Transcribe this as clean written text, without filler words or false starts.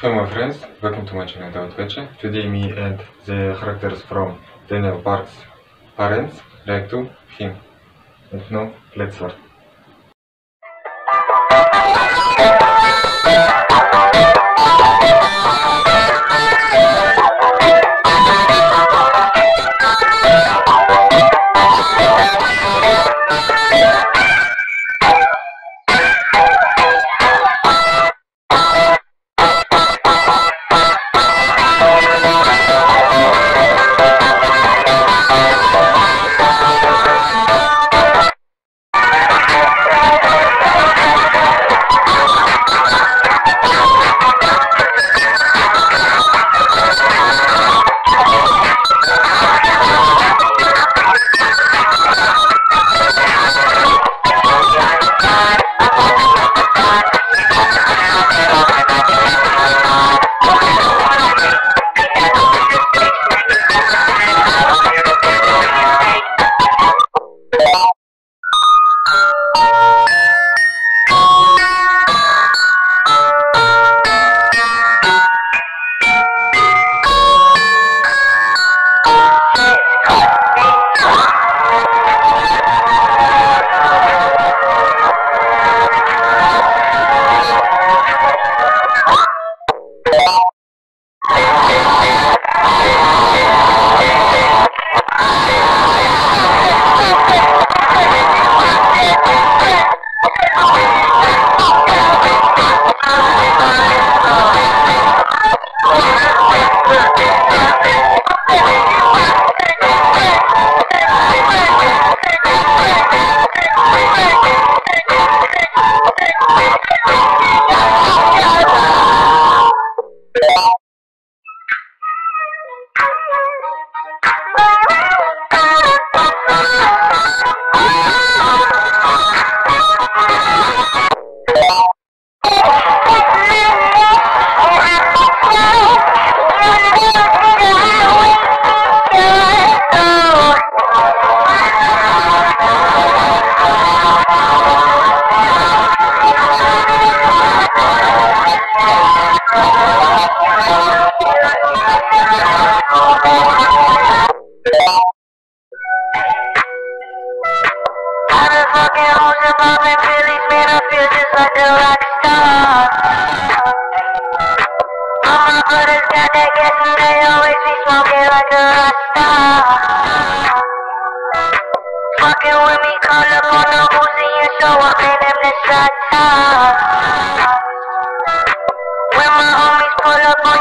Hello my friends, welcome to my channel Gacha. Today me and the characters from Daniel Park's parents react to him. And now, let's start. Fucking with me, call up on the Uzi and show up, man, them the shot top. When my homies pull up on